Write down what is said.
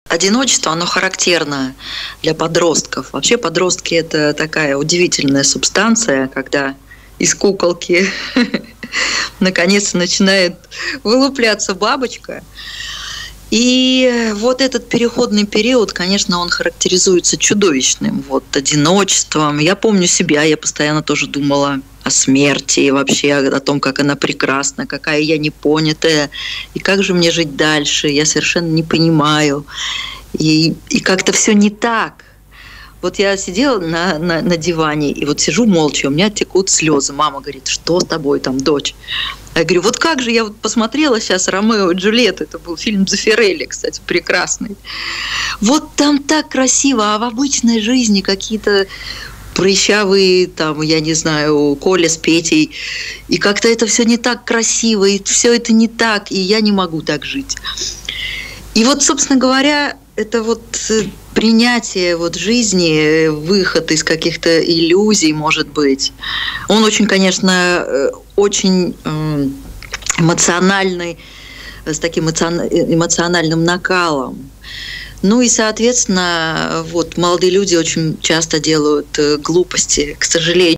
одиночество, оно характерно для подростков. Вообще подростки – это такая удивительная субстанция, когда из куколки наконец начинает вылупляться бабочка. И вот этот переходный период, конечно, он характеризуется чудовищным одиночеством. Я помню себя, я постоянно тоже думала о смерти, и вообще о том, как она прекрасна, какая я непонятая, и как же мне жить дальше, я совершенно не понимаю. И как-то все не так. Вот я сидела на диване, и вот сижу молча, у меня текут слезы. Мама говорит: что с тобой там, дочь? Я говорю: вот как же, я вот посмотрела сейчас «Ромео и Джульетту», это был фильм Дзеффирелли, кстати, прекрасный. Вот там так красиво, а в обычной жизни какие-то прыщавые, там, я не знаю, Коля с Петей, и как-то это все не так красиво, и все это не так, и я не могу так жить. И вот, собственно говоря, это принятие жизни, выход из каких-то иллюзий, может быть. Он очень, конечно, очень эмоциональный, с таким эмоциональным накалом. Ну и, соответственно, молодые люди очень часто делают глупости, к сожалению.